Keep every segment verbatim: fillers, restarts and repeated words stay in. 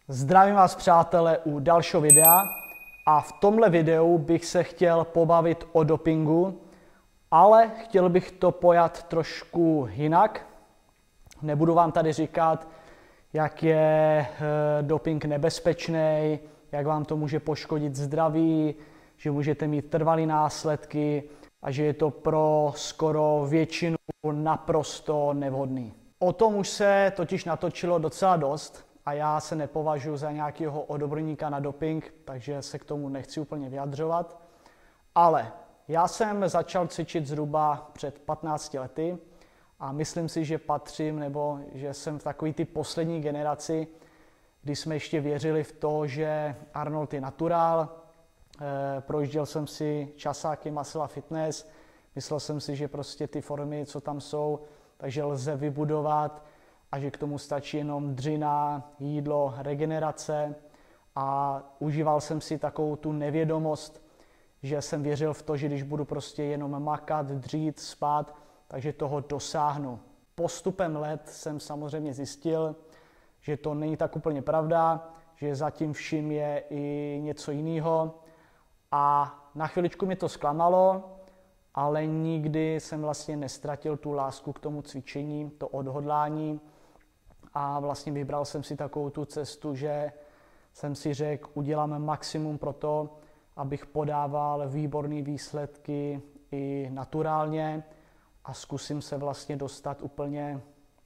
Zdravím vás, přátelé, u dalšího videa a v tomhle videu bych se chtěl pobavit o dopingu, ale chtěl bych to pojat trošku jinak. Nebudu vám tady říkat, jak je doping nebezpečný, jak vám to může poškodit zdraví, že můžete mít trvalé následky a že je to pro skoro většinu naprosto nevhodný. O tom už se totiž natočilo docela dost a já se nepovažuji za nějakého odborníka na doping, takže se k tomu nechci úplně vyjadřovat. Ale já jsem začal cvičit zhruba před patnácti lety a myslím si, že patřím, nebo že jsem v takové ty poslední generaci, kdy jsme ještě věřili v to, že Arnold je naturál. E, projížděl jsem si časáky Muscle a Fitness, myslel jsem si, že prostě ty formy, co tam jsou, takže lze vybudovat a že k tomu stačí jenom dřina, jídlo, regenerace. A užíval jsem si takovou tu nevědomost, že jsem věřil v to, že když budu prostě jenom makat, dřít, spát, takže toho dosáhnu. Postupem let jsem samozřejmě zjistil, že to není tak úplně pravda, že zatím vším je i něco jiného. A na chviličku mi to zklamalo, ale nikdy jsem vlastně nestratil tu lásku k tomu cvičení, to odhodlání. A vlastně vybral jsem si takovou tu cestu, že jsem si řekl, udělám maximum pro to, abych podával výborné výsledky i naturálně a zkusím se vlastně dostat úplně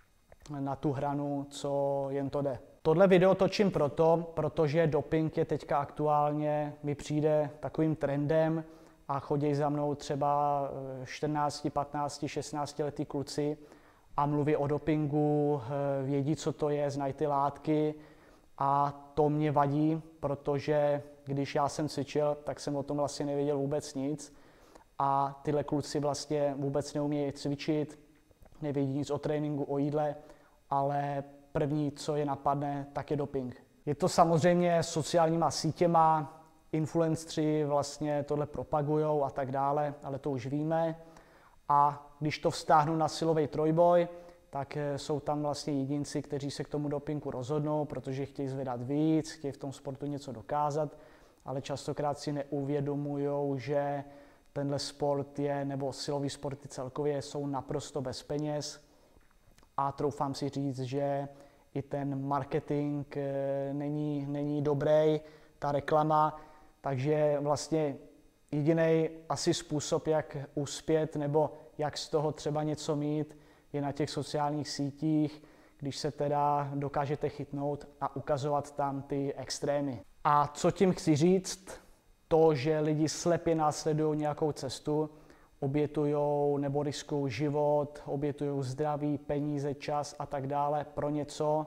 na tu hranu, co jen to jde. Tohle video točím proto, protože doping je teďka aktuálně, mi přijde takovým trendem a chodí za mnou třeba čtrnácti, patnácti, šestnácti letý kluci a mluví o dopingu, vědí, co to je, znají ty látky a to mě vadí, protože když já jsem cvičil, tak jsem o tom vlastně nevěděl vůbec nic a tyhle kluci vlastně vůbec neumějí cvičit, nevědí nic o tréninku, o jídle, ale první, co je napadne, tak je doping. Je to samozřejmě sociálníma sítěma, influenceri vlastně tohle propagujou a tak dále, ale to už víme. A když to vztáhnu na silový trojboj, tak jsou tam vlastně jedinci, kteří se k tomu dopingu rozhodnou, protože chtějí zvedat víc, chtějí v tom sportu něco dokázat, ale častokrát si neuvědomují, že tenhle sport je, nebo silový sporty celkově jsou naprosto bez peněz. A troufám si říct, že i ten marketing není, není dobrý, ta reklama, takže vlastně jediný asi způsob, jak uspět nebo jak z toho třeba něco mít, je na těch sociálních sítích, když se teda dokážete chytnout a ukazovat tam ty extrémy. A co tím chci říct? To, že lidi slepě následují nějakou cestu, obětujou nebo riskují život, obětují zdraví, peníze, čas a tak dále pro něco,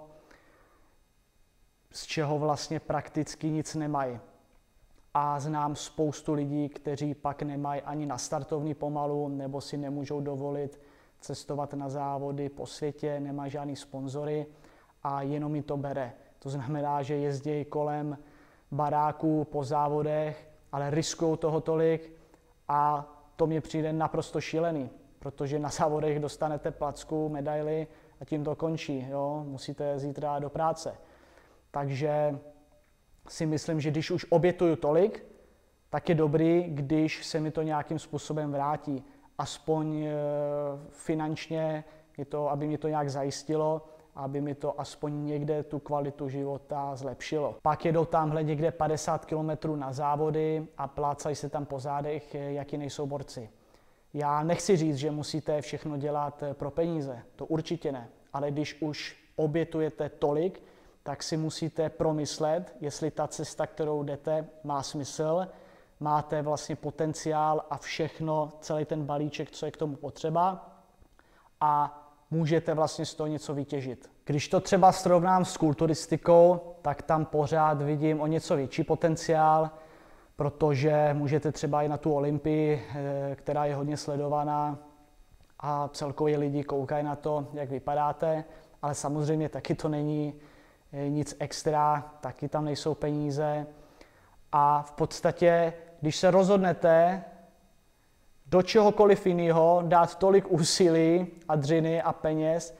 z čeho vlastně prakticky nic nemají. A znám spoustu lidí, kteří pak nemají ani na startovní pomalu, nebo si nemůžou dovolit cestovat na závody po světě, nemají žádný sponzory a jenom mi to bere. To znamená, že jezdí kolem baráků po závodech, ale riskují toho tolik a to mě přijde naprosto šílený, protože na závodech dostanete placku, medaili a tím to končí. Jo? Musíte zítra do práce. Takže si myslím, že když už obětuju tolik, tak je dobrý, když se mi to nějakým způsobem vrátí. Aspoň e, finančně, je to, aby mi to nějak zajistilo, aby mi to aspoň někde tu kvalitu života zlepšilo. Pak jedou tamhle někde padesát kilometrů na závody a plácají se tam po zádech, jaký nejsou borci. Já nechci říct, že musíte všechno dělat pro peníze, to určitě ne, ale když už obětujete tolik, tak si musíte promyslet, jestli ta cesta, kterou jdete, má smysl, máte vlastně potenciál a všechno, celý ten balíček, co je k tomu potřeba a můžete vlastně z toho něco vytěžit. Když to třeba srovnám s kulturistikou, tak tam pořád vidím o něco větší potenciál, protože můžete třeba i na tu Olympii, která je hodně sledovaná a celkově lidi koukají na to, jak vypadáte, ale samozřejmě taky to není nic extra, taky tam nejsou peníze a v podstatě, když se rozhodnete do čehokoliv jiného dát tolik úsilí a dřiny a peněz,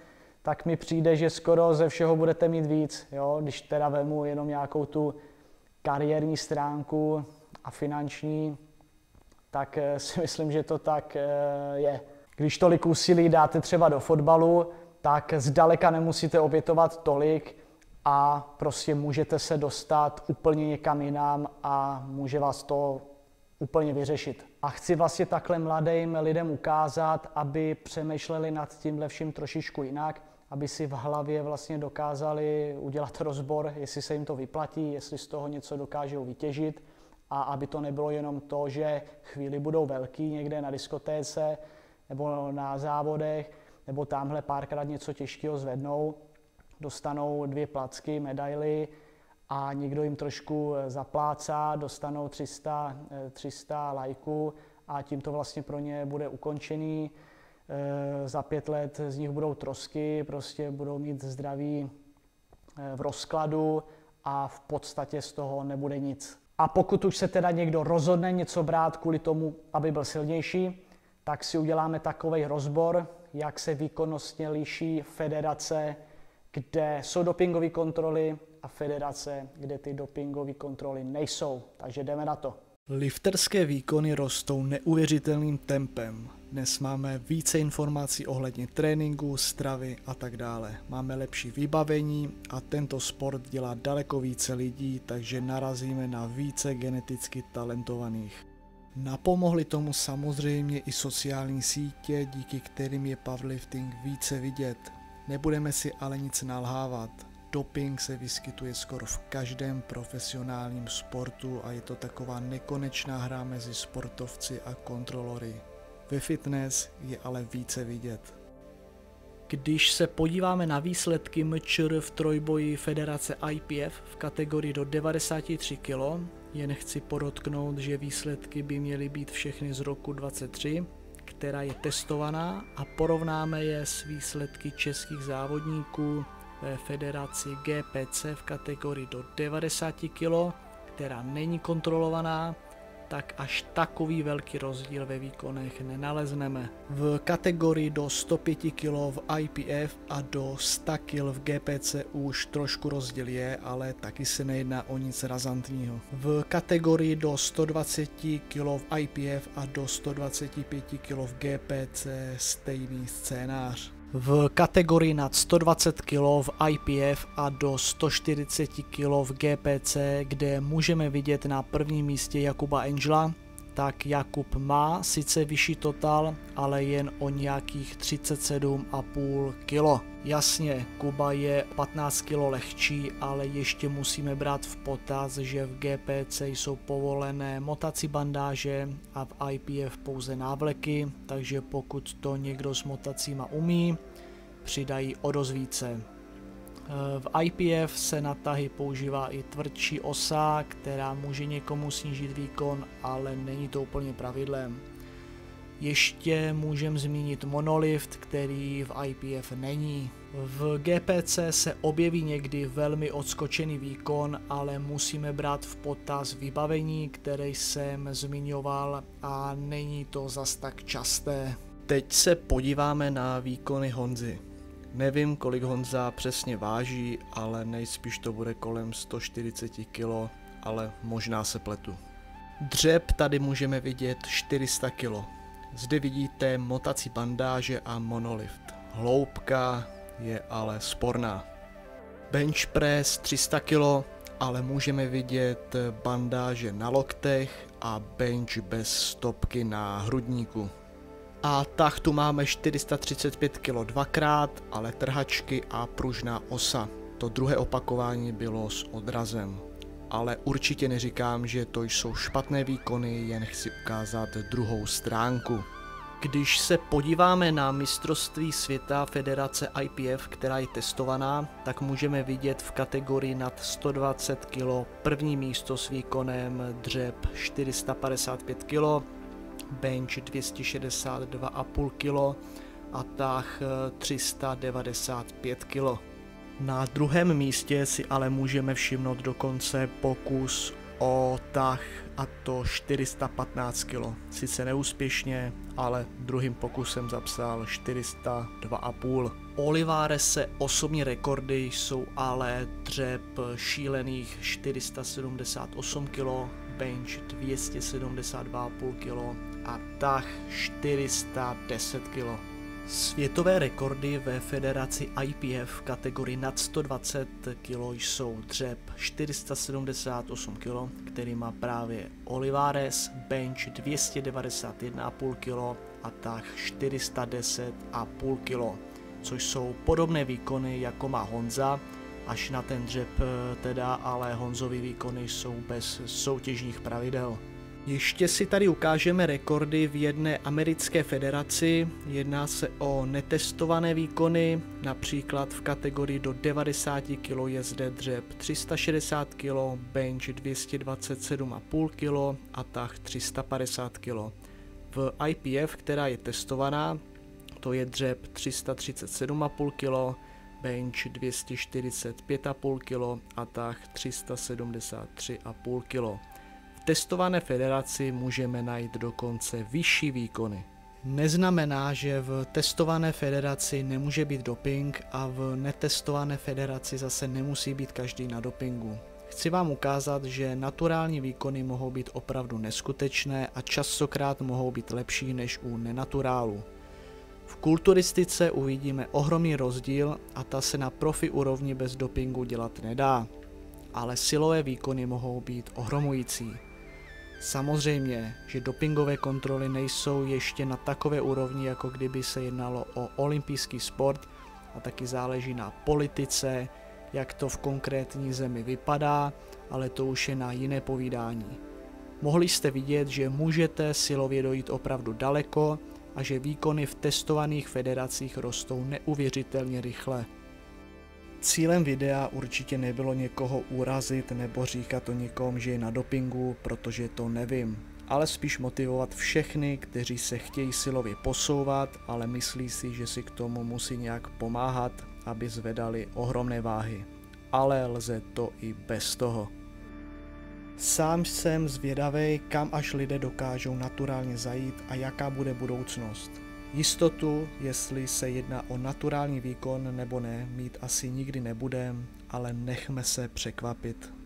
tak mi přijde, že skoro ze všeho budete mít víc, jo? Když teda vemu jenom nějakou tu kariérní stránku a finanční, tak si myslím, že to tak je. Když tolik úsilí dáte třeba do fotbalu, tak zdaleka nemusíte obětovat tolik a prostě můžete se dostat úplně někam jinam a může vás to úplně vyřešit. A chci vlastně takhle mladým lidem ukázat, aby přemýšleli nad tímhle vším trošičku jinak, aby si v hlavě vlastně dokázali udělat rozbor, jestli se jim to vyplatí, jestli z toho něco dokážou vytěžit a aby to nebylo jenom to, že chvíli budou velký někde na diskotéce nebo na závodech, nebo tamhle párkrát něco těžkého zvednou, dostanou dvě placky, medaily a někdo jim trošku zaplácá, dostanou tři sta, tři sta lajků a tím to vlastně pro ně bude ukončený. Za pět let z nich budou trosky, prostě budou mít zdraví v rozkladu a v podstatě z toho nebude nic. A pokud už se teda někdo rozhodne něco brát kvůli tomu, aby byl silnější, tak si uděláme takovej rozbor, jak se výkonnostně liší federace, kde jsou dopingové kontroly a federace, kde ty dopingové kontroly nejsou. Takže jdeme na to. Lifterské výkony rostou neuvěřitelným tempem. Dnes máme více informací ohledně tréninku, stravy a tak dále. Máme lepší vybavení a tento sport dělá daleko více lidí, takže narazíme na více geneticky talentovaných. Napomohly tomu samozřejmě i sociální sítě, díky kterým je powerlifting více vidět. Nebudeme si ale nic nalhávat. Doping se vyskytuje skoro v každém profesionálním sportu a je to taková nekonečná hra mezi sportovci a kontrolory. Ve fitness je ale více vidět. Když se podíváme na výsledky M Č R v trojboji Federace I P F v kategorii do devadesát tři kilogramů, jen chci podotknout, že výsledky by měly být všechny z roku dvacet tři, která je testovaná, a porovnáme je s výsledky českých závodníků ve Federaci G P C v kategorii do devadesát kilogramů, která není kontrolovaná, tak až takový velký rozdíl ve výkonech nenalezneme. V kategorii do sto pět kilogramů v I P F a do sto kilogramů v G P C už trošku rozdíl je, ale taky se nejedná o nic razantního. V kategorii do sto dvacet kilogramů v I P F a do sto dvacet pět kilogramů v G P C stejný scénář. V kategorii nad sto dvacet kilogramů v I P F a do sto čtyřicet kilogramů v G P C, kde můžeme vidět na prvním místě Jakuba Angela, tak Jakub má sice vyšší total, ale jen o nějakých třicet sedm celá pět kilo. Jasně, Kuba je patnáct kilo lehčí, ale ještě musíme brát v potaz, že v G P C jsou povolené motací bandáže a v I P F pouze návleky, takže pokud to někdo s motacíma umí, přidají o dost více. V I P F se na tahy používá i tvrdší osa, která může někomu snížit výkon, ale není to úplně pravidlem. Ještě můžeme zmínit monolift, který v I P F není. V G P C se objeví někdy velmi odskočený výkon, ale musíme brát v potaz vybavení, které jsem zmiňoval, a není to zas tak časté. Teď se podíváme na výkony Honzy. Nevím, kolik Honza přesně váží, ale nejspíš to bude kolem sto čtyřicet kilogramů, ale možná se pletu. Dřep tady můžeme vidět čtyři sta kilogramů. Zde vidíte motací bandáže a monolift. Hloubka je ale sporná. Bench press tři sta kilogramů, ale můžeme vidět bandáže na loktech a bench bez stopky na hrudníku. A tah tu máme čtyři sta třicet pět kilogramů dvakrát, ale trhačky a pružná osa. To druhé opakování bylo s odrazem. Ale určitě neříkám, že to jsou špatné výkony, jen chci ukázat druhou stránku. Když se podíváme na mistrovství světa Federace I P F, která je testovaná, tak můžeme vidět v kategorii nad sto dvacet kilogramů první místo s výkonem dřep čtyři sta padesát pět kilogramů, bench dvě stě šedesát dva celá pět kilo a tah tři sta devadesát pět kilo. Na druhém místě si ale můžeme všimnout dokonce pokus o tah, a to čtyři sta patnáct kilo. Sice neúspěšně, ale druhým pokusem zapsal čtyři sta dva a půl. Olivarese osobní rekordy jsou ale dřep šílených čtyři sta sedmdesát osm kilo, bench dvě stě sedmdesát dva a půl kilo a tah čtyři sta deset kilo. Světové rekordy ve federaci I P F v kategorii nad sto dvacet kilo jsou dřep čtyři sta sedmdesát osm kilo, který má právě Olivares, bench dvě stě devadesát jedna a půl kilo a tah čtyři sta deset a půl kilo, což jsou podobné výkony jako má Honza, až na ten dřep teda, ale Honzovy výkony jsou bez soutěžních pravidel. Ještě si tady ukážeme rekordy v jedné americké federaci. Jedná se o netestované výkony, například v kategorii do devadesát kilo je zde dřep tři sta šedesát kilo, bench dvě stě dvacet sedm a půl kilo a tah tři sta padesát kilo. V I P F, která je testovaná, to je dřep tři sta třicet sedm a půl kilo, bench dvě stě čtyřicet pět a půl kilo a tah tři sta sedmdesát tři a půl kilo. V testované federaci můžeme najít dokonce vyšší výkony. Neznamená, že v testované federaci nemůže být doping a v netestované federaci zase nemusí být každý na dopingu. Chci vám ukázat, že naturální výkony mohou být opravdu neskutečné a častokrát mohou být lepší než u nenaturálu. V kulturistice uvidíme ohromný rozdíl a ta se na profi úrovni bez dopingu dělat nedá, ale silové výkony mohou být ohromující. Samozřejmě, že dopingové kontroly nejsou ještě na takové úrovni, jako kdyby se jednalo o olympijský sport, a taky záleží na politice, jak to v konkrétní zemi vypadá, ale to už je na jiné povídání. Mohli jste vidět, že můžete silově dojít opravdu daleko a že výkony v testovaných federacích rostou neuvěřitelně rychle. Cílem videa určitě nebylo někoho urazit nebo říkat o někom, že je na dopingu, protože to nevím, ale spíš motivovat všechny, kteří se chtějí silově posouvat, ale myslí si, že si k tomu musí nějak pomáhat, aby zvedali ohromné váhy. Ale lze to i bez toho. Sám jsem zvědavý, kam až lidé dokážou naturálně zajít a jaká bude budoucnost. Jistotu, jestli se jedná o naturální výkon nebo ne, mít asi nikdy nebudem, ale nechme se překvapit.